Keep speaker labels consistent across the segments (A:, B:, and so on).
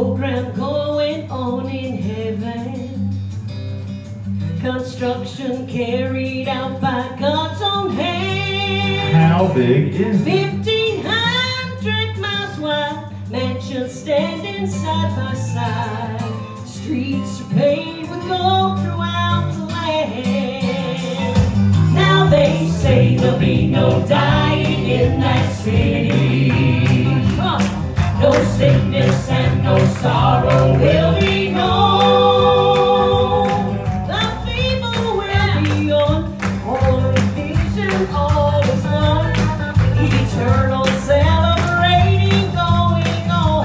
A: program going on in heaven. Construction carried out by God's own hand.
B: How big is it?
A: 1,500 miles wide. Mansions standing side by side. Streets are paved with gold throughout the land. Now they say there'll be no dying in that city. No sickness and no sorrow will be known. The feeble will be on. All vision, all is one. Eternal celebrating going on.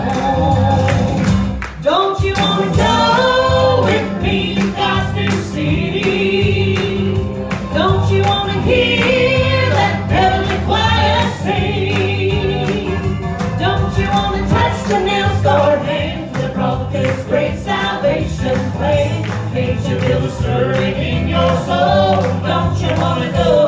A: Don't you want to go with me to God's new city? Don't you want to hear that heavenly choir sing? Don't you want to touch the nail-scarred hands that brought this great salvation plan? Can't you feel the stirring in your soul? Don't you want to go?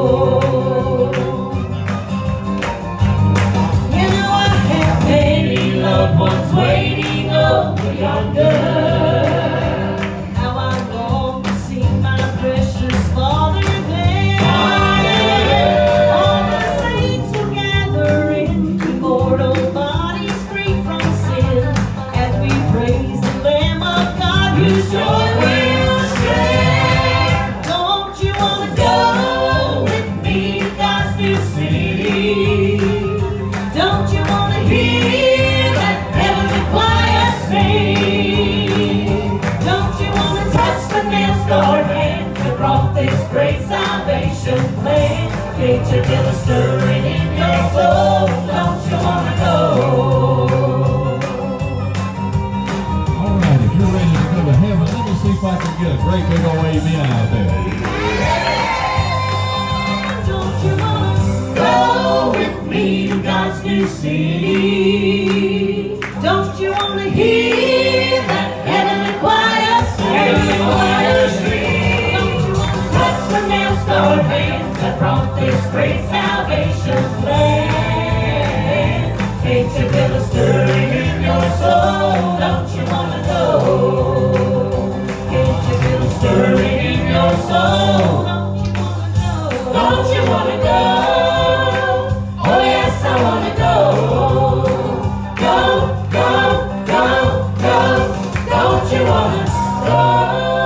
A: You know I have many loved ones waiting over yonder. How I long to see my precious Father there. All the saints will gather in, immortal bodies free from sin, as we praise the Lamb of God whose joy will share. Don't you want to go with me to God's new city? Don't you want to hear that heavenly choir sing? Don't you want to touch the nail-scarred hands that brought this great salvation plan? Can't you feel a stirring in your soul? Don't you want to go?
C: All right, if you're ready to go to heaven, let me see if I can get a great big old amen out there.
A: Don't you want to go with me to God's new city? Don't you want to hear that heavenly choir sing? Don't you want to touch the nail-scarred hands that brought this great salvation plan? Can't you feel the stirring in your soul? Don't you want to go? Can't you feel the stirring in your soul? Don't you want to go? Oh yes, I want to go. Go, go, go, go. Don't you want to go?